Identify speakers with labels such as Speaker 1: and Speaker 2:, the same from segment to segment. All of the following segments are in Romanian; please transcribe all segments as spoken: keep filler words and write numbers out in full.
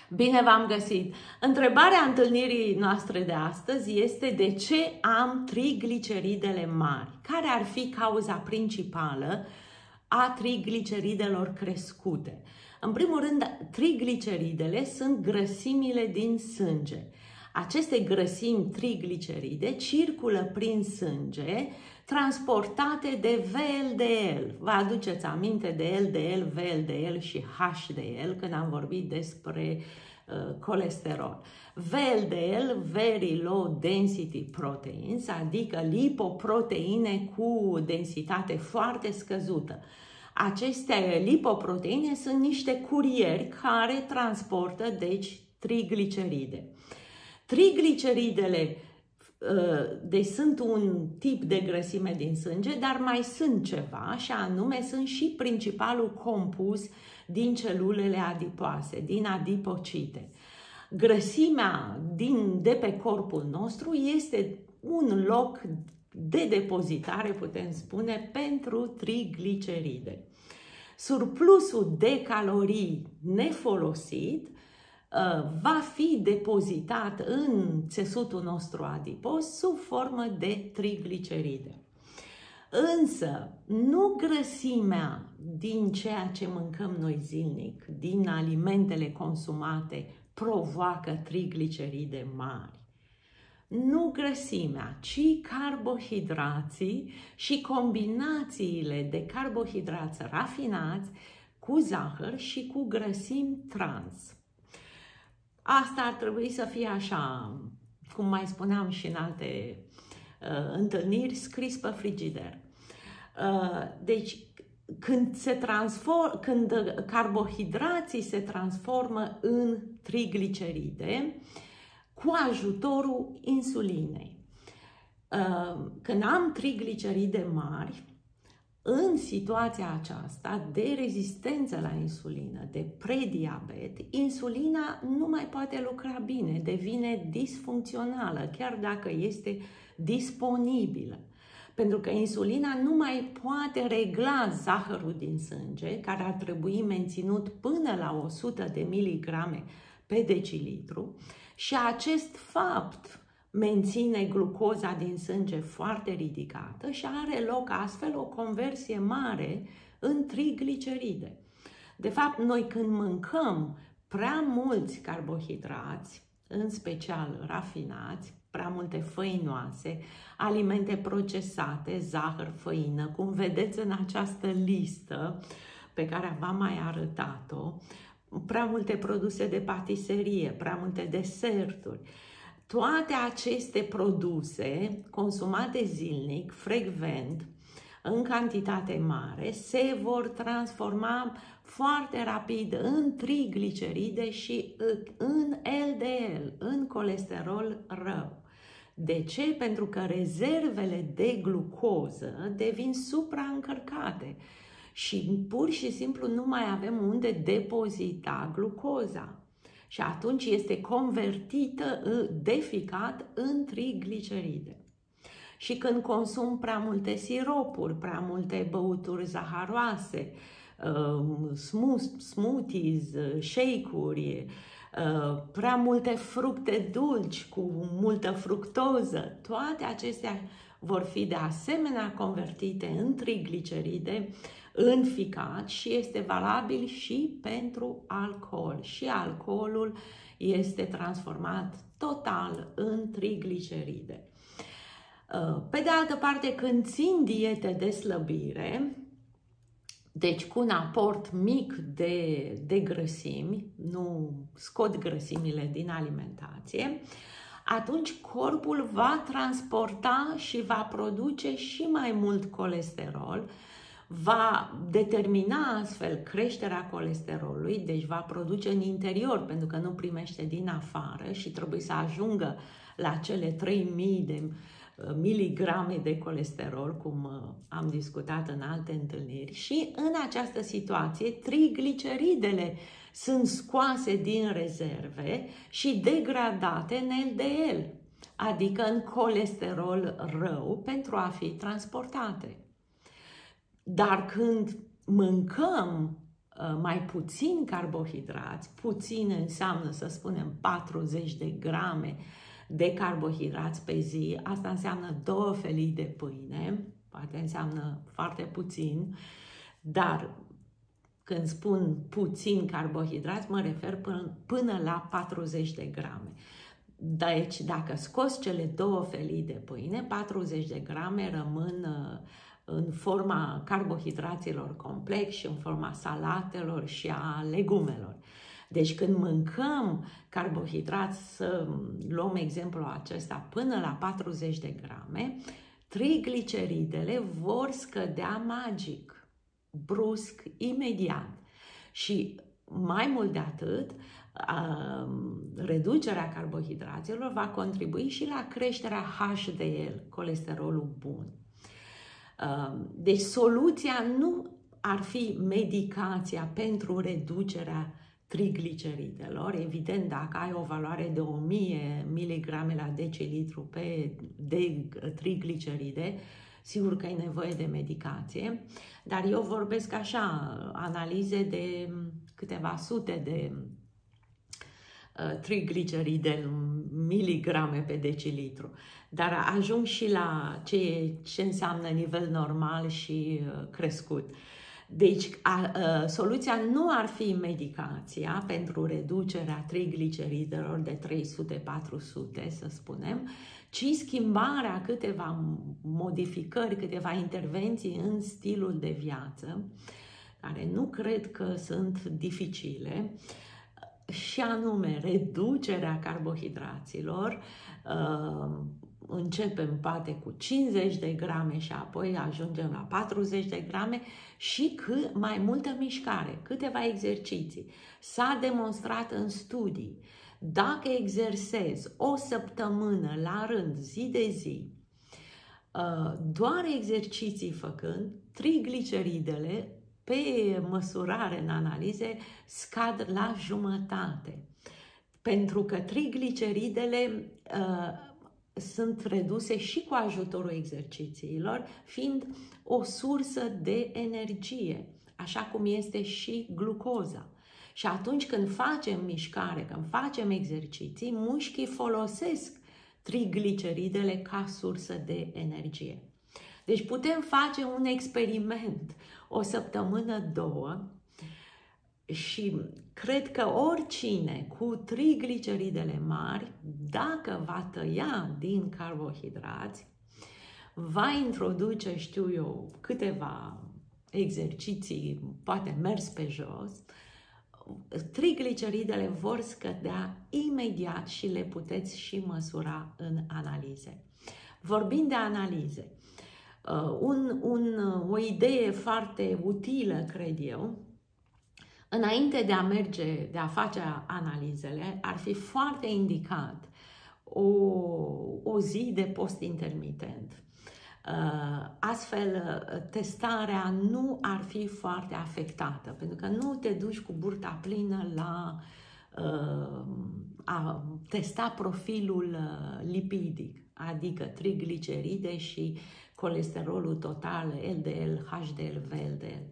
Speaker 1: Bine v-am găsit! Întrebarea întâlnirii noastre de astăzi este de ce am trigliceridele mari? Care ar fi cauza principală a trigliceridelor crescute? În primul rând, trigliceridele sunt grăsimile din sânge. Aceste grăsimi trigliceride circulă prin sânge, transportate de V L D L. Vă aduceți aminte de L D L, V L D L și H D L când am vorbit despre uh, colesterol. V L D L, Very Low Density Proteins, adică lipoproteine cu densitate foarte scăzută. Aceste lipoproteine sunt niște curieri care transportă, deci, trigliceride. Trigliceridele deci sunt un tip de grăsime din sânge, dar mai sunt ceva, și anume sunt și principalul compus din celulele adipoase, din adipocite. Grăsimea din, de pe corpul nostru este un loc de depozitare, putem spune, pentru trigliceride. Surplusul de calorii nefolosit va fi depozitat în țesutul nostru adipos sub formă de trigliceride. Însă, nu grăsimea din ceea ce mâncăm noi zilnic, din alimentele consumate, provoacă trigliceride mari. Nu grăsimea, ci carbohidrații și combinațiile de carbohidrați rafinați cu zahăr și cu grăsimi trans. Asta ar trebui să fie așa, cum mai spuneam și în alte uh, întâlniri, scris pe frigider. Uh, deci, când, se transform, când carbohidrații se transformă în trigliceride cu ajutorul insulinei. Uh, când am trigliceride mari, în situația aceasta de rezistență la insulină, de prediabet, insulina nu mai poate lucra bine, devine disfuncțională, chiar dacă este disponibilă. Pentru că insulina nu mai poate regla zahărul din sânge, care ar trebui menținut până la o sută de miligrame pe decilitru, și acest fapt menține glucoza din sânge foarte ridicată și are loc astfel o conversie mare în trigliceride. De fapt, noi când mâncăm prea mulți carbohidrați, în special rafinați, prea multe făinoase, alimente procesate, zahăr, făină, cum vedeți în această listă pe care v-am mai arătat-o, prea multe produse de patiserie, prea multe deserturi, toate aceste produse consumate zilnic, frecvent, în cantitate mare, se vor transforma foarte rapid în trigliceride și în L D L, în colesterol rău. De ce? Pentru că rezervele de glucoză devin supraîncărcate și pur și simplu nu mai avem unde depozita glucoza. Și atunci este convertită de ficat în trigliceride. Și când consum prea multe siropuri, prea multe băuturi zaharoase, smoothies, shake-uri, prea multe fructe dulci cu multă fructoză, toate acestea vor fi de asemenea convertite în trigliceride, în ficat, și este valabil și pentru alcool. Și alcoolul este transformat total în trigliceride. Pe de altă parte, când țin diete de slăbire, deci cu un aport mic de, de grăsimi, nu scot grăsimile din alimentație, atunci corpul va transporta și va produce și mai mult colesterol, va determina astfel creșterea colesterolului, deci va produce în interior, pentru că nu primește din afară și trebuie să ajungă la cele trei mii de miligrame de colesterol, cum am discutat în alte întâlniri. Și în această situație, trigliceridele sunt scoase din rezerve și degradate în L D L, adică în colesterol rău, pentru a fi transportate. Dar când mâncăm mai puțin carbohidrați, puțin înseamnă, să spunem, patruzeci de grame de carbohidrați pe zi, asta înseamnă două felii de pâine, poate înseamnă foarte puțin, dar când spun puțin carbohidrați, mă refer până, până la patruzeci de grame. Deci, dacă scoți cele două felii de pâine, patruzeci de grame rămân în forma carbohidraților complex și în forma salatelor și a legumelor. Deci când mâncăm carbohidrați, să luăm exemplul acesta, până la patruzeci de grame, trigliceridele vor scădea magic, brusc, imediat. Și mai mult de atât, reducerea carbohidraților va contribui și la creșterea H D L, colesterolul bun. Deci soluția nu ar fi medicația pentru reducerea trigliceridelor. Evident, dacă ai o valoare de o mie miligrame la decilitru pe de trigliceride, sigur că ai nevoie de medicație, dar eu vorbesc așa, analize de câteva sute de uh, trigliceride miligrame pe decilitru, dar ajung și la ce, ce înseamnă nivel normal și uh, crescut. Deci, a, a, soluția nu ar fi medicația pentru reducerea trigliceridelor de trei sute patru sute, să spunem, ci schimbarea, câteva modificări, câteva intervenții în stilul de viață, care nu cred că sunt dificile, și anume reducerea carbohidraților. Începem poate cu cincizeci de grame și apoi ajungem la patruzeci de grame și cât mai multă mișcare, câteva exerciții. S-a demonstrat în studii, dacă exersezi o săptămână la rând, zi de zi, doar exerciții făcând, trigliceridele pe măsurare în analize scad la jumătate. Pentru că trigliceridele uh, sunt reduse și cu ajutorul exercițiilor, fiind o sursă de energie, așa cum este și glucoza. Și atunci când facem mișcare, când facem exerciții, mușchii folosesc trigliceridele ca sursă de energie. Deci putem face un experiment o săptămână, două, și cred că oricine cu trigliceridele mari, dacă va tăia din carbohidrați, va introduce, știu eu, câteva exerciții, poate mers pe jos, trigliceridele vor scădea imediat și le puteți și măsura în analize. Vorbind de analize, un, un, o idee foarte utilă, cred eu, înainte de a merge, de a face analizele, ar fi foarte indicat o, o zi de post intermitent. Astfel, testarea nu ar fi foarte afectată, pentru că nu te duci cu burta plină la a testa profilul lipidic, adică trigliceride și colesterolul total, L D L, H D L, V L D L.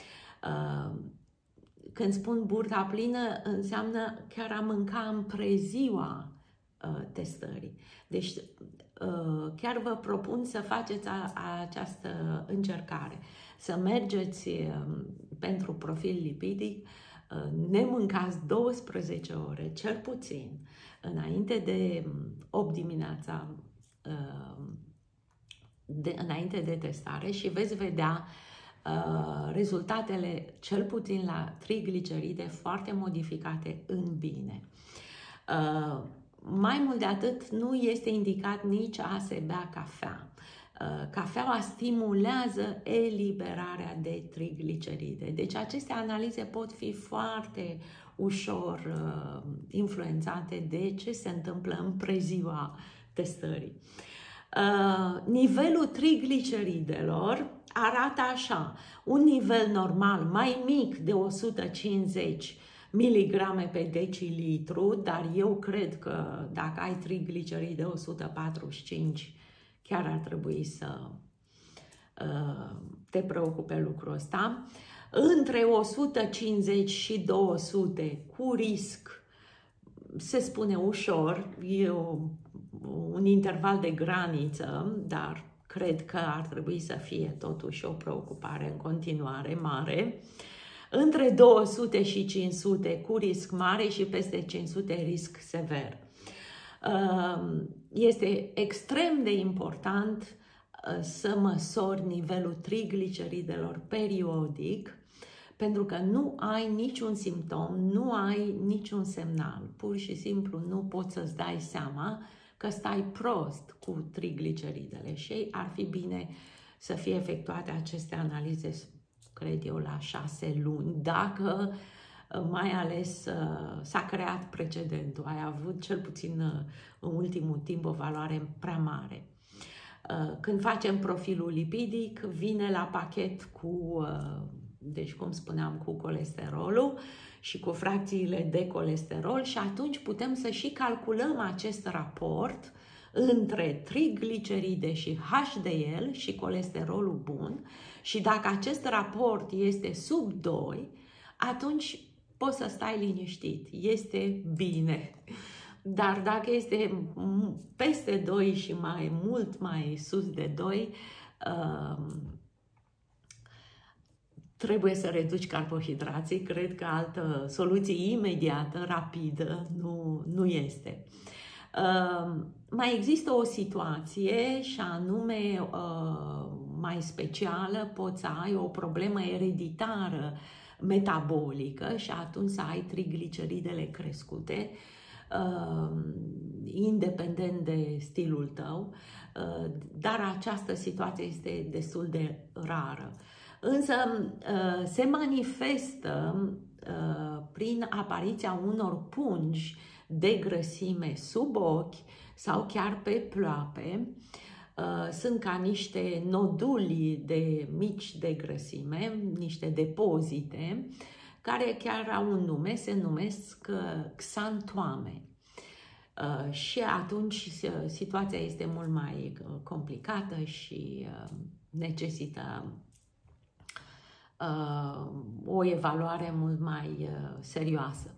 Speaker 1: Când spun burta plină, înseamnă chiar a mânca în preziua uh, testării. Deci, uh, chiar vă propun să faceți a, a această încercare. Să mergeți uh, pentru profil lipidic, uh, ne mâncați douăsprezece ore, cel puțin, înainte de opt dimineața, uh, de, înainte de testare, și veți vedea Uh, rezultatele, cel puțin la trigliceride, foarte modificate în bine. Uh, mai mult de atât, nu este indicat nici a se bea cafea. Uh, cafeaua stimulează eliberarea de trigliceride. Deci aceste analize pot fi foarte ușor uh, influențate de ce se întâmplă în preziua testării. Uh, nivelul trigliceridelor arată așa: un nivel normal mai mic de o sută cincizeci miligrame pe decilitru, dar eu cred că dacă ai trigliceride de o sută patruzeci și cinci, chiar ar trebui să uh, te preocupe lucrul ăsta. între o sută cincizeci și două sute cu risc, se spune ușor, e o, un interval de graniță, dar cred că ar trebui să fie totuși o preocupare în continuare mare. Între două sute și cinci sute cu risc mare și peste cinci sute risc sever. Este extrem de important să măsori nivelul trigliceridelor periodic, pentru că nu ai niciun simptom, nu ai niciun semnal. Pur și simplu nu poți să-ți dai seama că stai prost cu trigliceridele și ar fi bine să fie efectuate aceste analize, cred eu, la șase luni, dacă mai ales s-a creat precedentul, ai avut cel puțin în ultimul timp o valoare prea mare. Când facem profilul lipidic, vine la pachet cu, deci cum spuneam, cu colesterolul și cu fracțiile de colesterol și atunci putem să și calculăm acest raport între trigliceride și H D L și colesterolul bun și dacă acest raport este sub doi, atunci poți să stai liniștit, este bine. Dar dacă este peste doi și mai mult mai sus de doi, uh, trebuie să reduci carbohidrații. Cred că altă soluție imediată, rapidă, nu, nu este. Uh, mai există o situație și anume uh, mai specială, poți să ai o problemă ereditară metabolică și atunci să ai trigliceridele crescute, uh, independent de stilul tău, uh, dar această situație este destul de rară. Însă uh, se manifestă uh, prin apariția unor pungi de grăsime sub ochi sau chiar pe ploape. Sunt ca niște noduli de mici de grăsime, niște depozite, care chiar au un nume, se numesc xantoame. Și atunci situația este mult mai complicată și necesită o evaluare mult mai serioasă.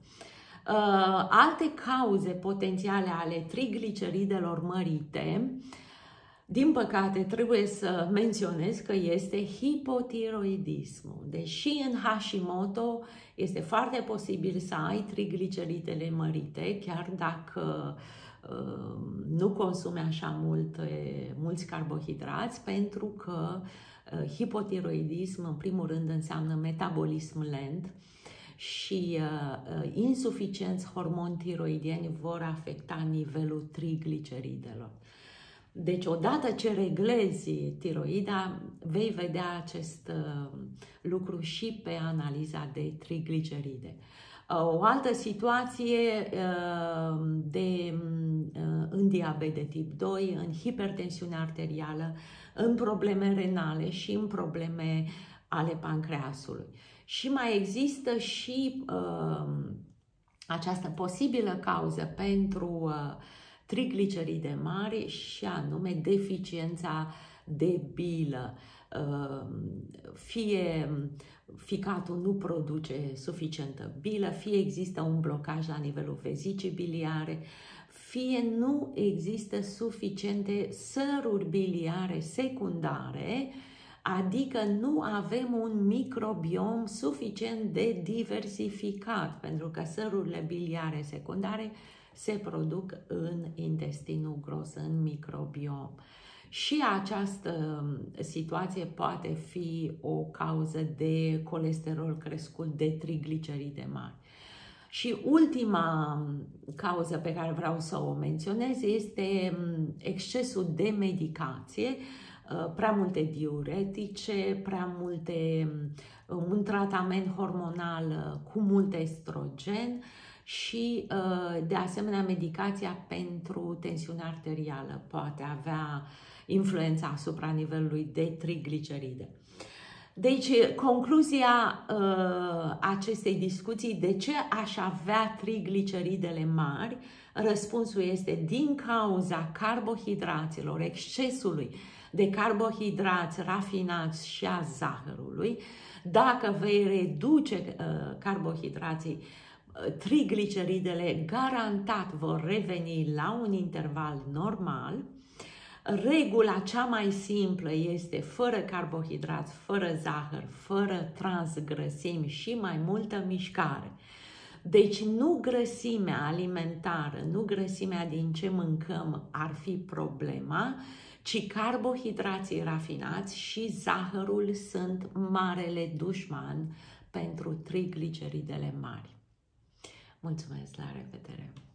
Speaker 1: Uh, alte cauze potențiale ale trigliceridelor mărite, din păcate trebuie să menționez că este hipotiroidismul. Deși în Hashimoto este foarte posibil să ai trigliceridele mărite, chiar dacă uh, nu consumi așa multe, mulți carbohidrați, pentru că uh, hipotiroidism în primul rând înseamnă metabolism lent, și uh, insuficienți hormoni tiroidieni vor afecta nivelul trigliceridelor. Deci, odată ce reglezi tiroida, vei vedea acest uh, lucru și pe analiza de trigliceride. Uh, o altă situație uh, de, uh, în diabet de tip doi, în hipertensiune arterială, în probleme renale și în probleme ale pancreasului. Și mai există și uh, această posibilă cauză pentru uh, trigliceride mari și anume deficiența de bilă. Uh, fie ficatul nu produce suficientă bilă, fie există un blocaj la nivelul vezicii biliare, fie nu există suficiente săruri biliare secundare, adică nu avem un microbiom suficient de diversificat, pentru că sărurile biliare secundare se produc în intestinul gros, în microbiom. Și această situație poate fi o cauză de colesterol crescut, de trigliceride mari. Și ultima cauză pe care vreau să o menționez este excesul de medicație, prea multe diuretice, prea multe, un tratament hormonal cu mult estrogen și, de asemenea, medicația pentru tensiune arterială poate avea influența asupra nivelului de trigliceride. Deci, concluzia uh, acestei discuții, de ce aș avea trigliceridele mari? Răspunsul este din cauza carbohidraților, excesului de carbohidrați rafinați și a zahărului. Dacă vei reduce uh, carbohidrații, uh, trigliceridele garantat vor reveni la un interval normal. Regula cea mai simplă este fără carbohidrați, fără zahăr, fără transgrăsimi și mai multă mișcare. Deci nu grăsimea alimentară, nu grăsimea din ce mâncăm ar fi problema, ci carbohidrații rafinați și zahărul sunt marele dușman pentru trigliceridele mari. Mulțumesc, la revedere!